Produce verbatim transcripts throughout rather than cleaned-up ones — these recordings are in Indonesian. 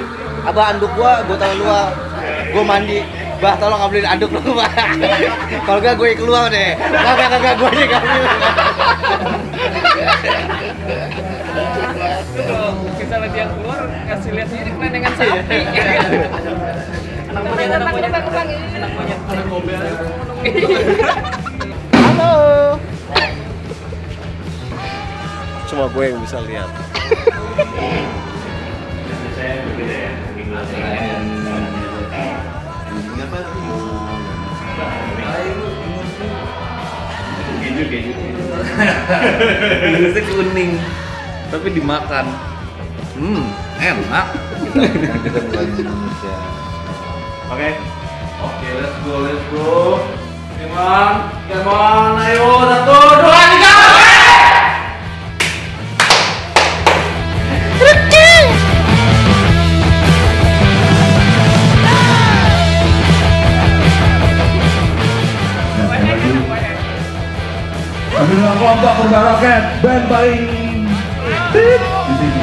Abah anduk gua, gua taruh luar. Gua mandi. Bah, tolong ambilin anduk lu, Bah. Kalau enggak gue keluar deh. Kagak kagak gue aja ngambil. Misalnya dia keluar ngasih lihat ini kelenengan sapi. Anak monyet, anak monyet, anak monyet, anak gobel. Halo. Cuma gue yang bisa lihat. Saya begitu ya, keju keju Bilusnya kuning, tapi dimakan. Hmm, enak. kita buat Indonesia. Oke, oke, let's go, let's go. Come on, come on, ayo, satu, dua, tiga. Adalah kelompok Purba Roket, band paling hit di sini.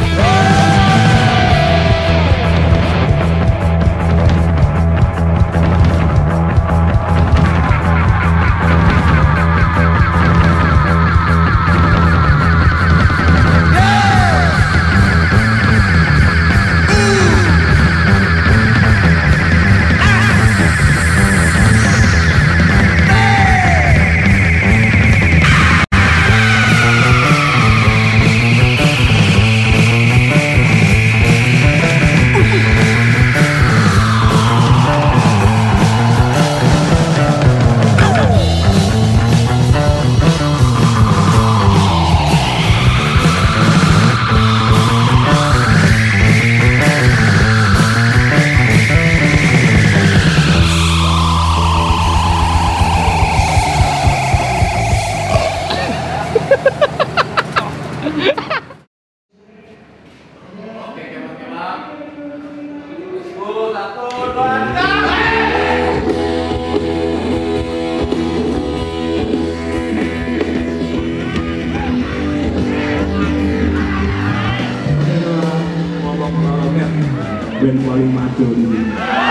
Band paling maco di sini.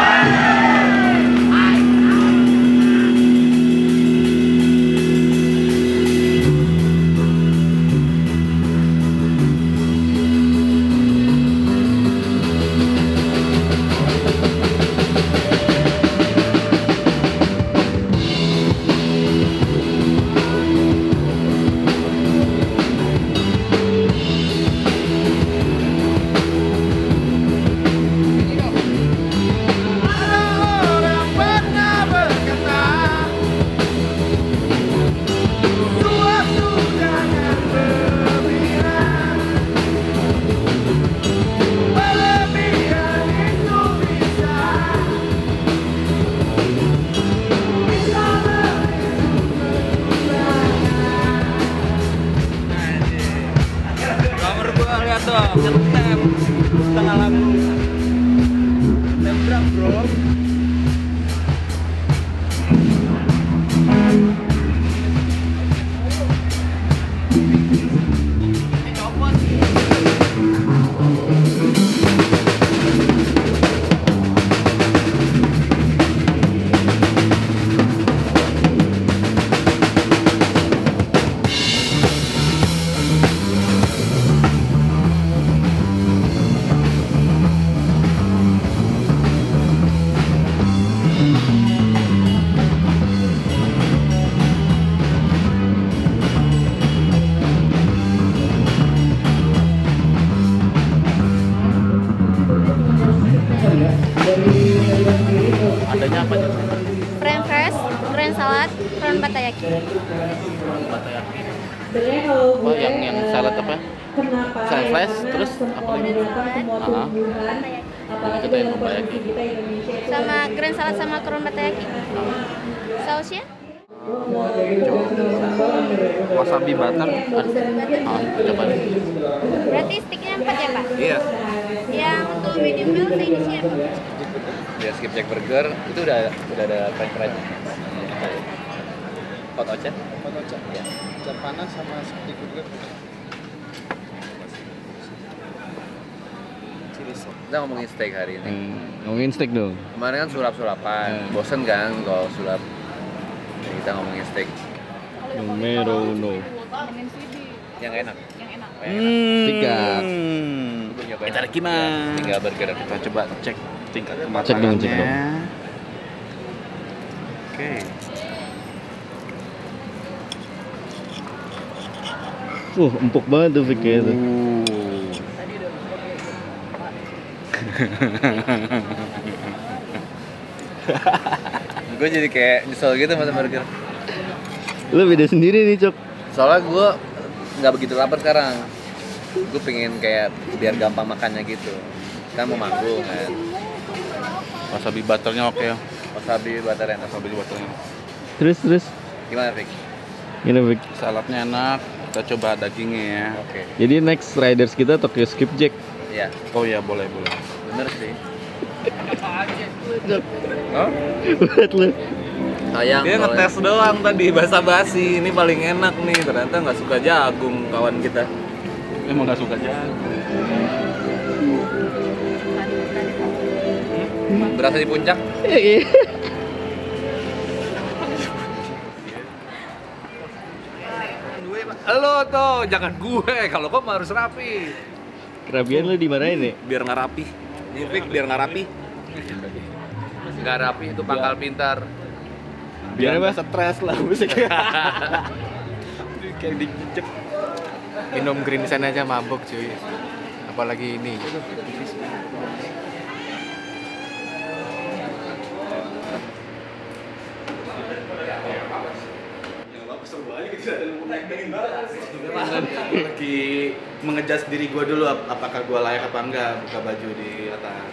Ngetep setengah lagu. Tembrak bro. Adanya apa nih? French fries, grand salad, prawn batayaki. Batayaki. Oh, yang yang salad apa? Salad fries, terus apa lagi? Ah, itu tuh yang batayaki. Sama grand salad sama prawn batayaki. Sausnya? Wasabi butter. Ah, coba deh. Berarti sticknya empat ya Pak? Iya. Yang untuk medium well saya di sini apa? Dia skip Jack Burger itu udah udah ada french fries. Hot ocha? Hot ocha. Ya. Jam panas sama stick burger. Chili Kita ngomongin steak hari ini. Hmm, ngomongin steak dong. Kemarin kan sulap-sulapan, Hmm. bosen kan kalau sulap. Jadi kita ngomongin steak Numero uno. yang enak. Yang enak. Hmm. Sikat. Kita gimana? Tinggal burger. Kita coba cek tingkat Cek dong, kematangannya. cek dong. Oke. Uh, empuk banget tuh Vicky itu. Gue jadi kayak nyesel gitu sama burger. Lu beda sendiri nih, Cok. Soalnya gue nggak begitu lapar sekarang. Gue pengen kayak biar gampang makannya gitu. Kan mau manggung kan. Wasabi butternya oke ya. Wasabi butter enak. Wasabi butternya. Terus terus. Gimana, Vic? Gini, Vic. Saladnya enak. Kita coba dagingnya ya. Oke. Jadi next riders kita Tokyo Skipjack. Iya, Oh iya boleh boleh. bener sih. Oh? Buat lu. Sayang. Dia soalnya- ngetes doang tadi basa-basi. Ini paling enak nih. Ternyata nggak suka jagung kawan kita. Emang nggak suka jagung. Berasa di puncak. Halo tuh, jangan gue. Kalau kau harus rapi. Kerabian lu dimarahin ya? Biar nggak rapi. Vic, biar nggak rapi. Nggak rapi itu pangkal pintar. Biar apa? Stres lah musiknya. Kayak dicek. Minum green sand aja mabuk cuy. Apalagi ini. Lagi mengejas diri gue dulu ap- apakah gue layak apa enggak buka baju di atas.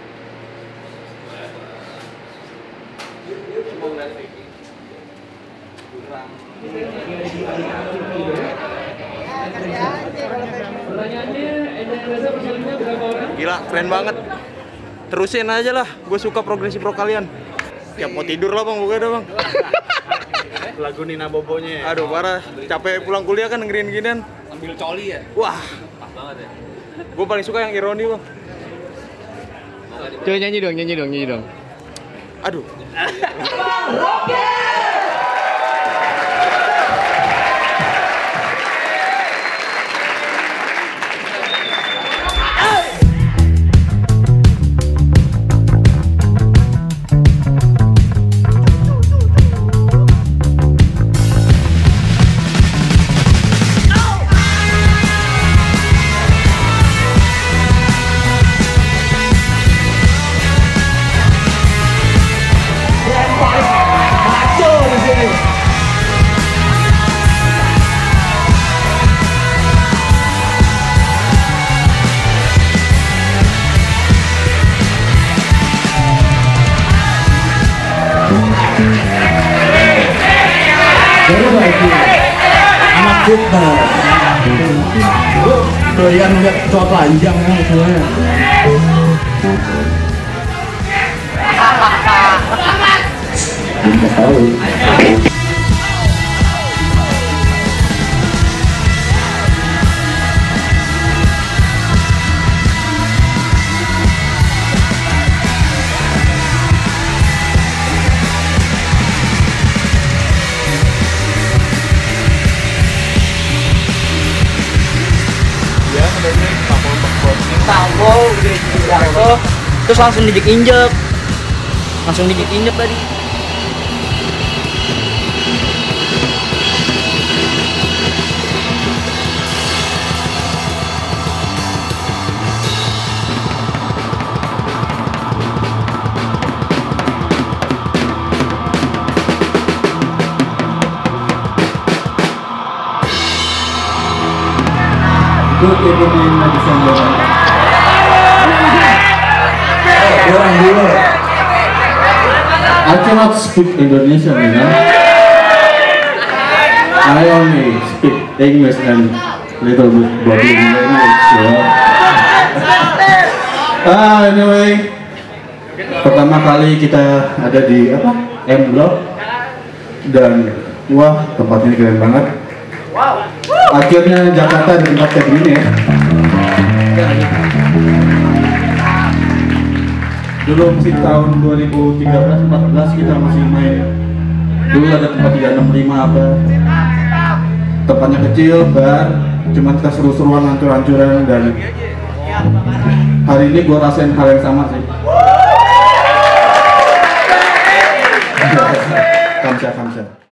Gila, keren banget. Terusin aja lah. Gue suka progresi pro kalian. Tiap mau tidur lah bang, buka dah bang. Lagu Nina Bobonya ya. Aduh parah. Capek pulang kuliah kan dengerin ginian. Ambil coli ya? Wah, Pas banget ya. gue paling suka yang ironi bang. Coba nyanyi dong, nyanyi dong, nyanyi dong. Aduh. Anak kita doyan lihat cowok telanjang ya semuanya. Nggak tahu. Tahu udah jatuh terus langsung dijek injek langsung dijek injek tadi. Good evening, ladies and gentlemen. Eh, orang dulu. I cannot speak Indonesian, you know. I only speak English and little bit bubbling language, you know. Ah, anyway, pertama kali kita ada di apa? M Block dan wah tempat ini keren banget. Akhirnya Jakarta ada tempat kayak gini ya. Dulu mungkin tahun dua ribu tiga belas empat belas kita masih main. Dulu ada tempat tiga enam lima apa. Tempatnya kecil, bar, cuma kita seru-seruan, hancur-hancuran, dan hari ini gue rasain hal yang sama sih. Kamsa, kamsa.